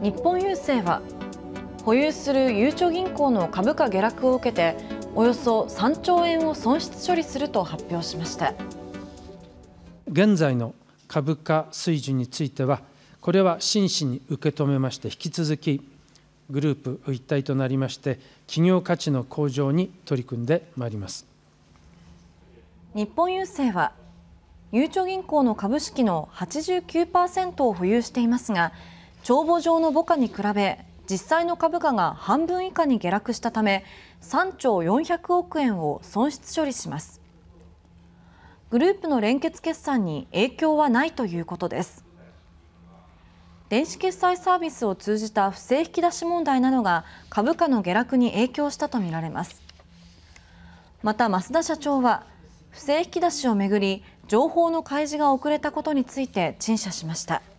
日本郵政は保有するゆうちょ銀行の株価下落を受けておよそ3兆円を損失処理すると発表しました。 現在の株価水準については、これは真摯に受け止めまして、引き続きグループ一体となりまして企業価値の向上に取り組んでまいります。 日本郵政はゆうちょ銀行の株式の 89% を保有していますが、帳簿上の母価に比べ実際の株価が半分以下に下落したため3兆400億円を損失処理します。グループの連結決算に影響はないということです。電子決済サービスを通じた不正引き出し問題などが株価の下落に影響したとみられます。また増田社長は不正引き出しをめぐり情報の開示が遅れたことについて陳謝しました。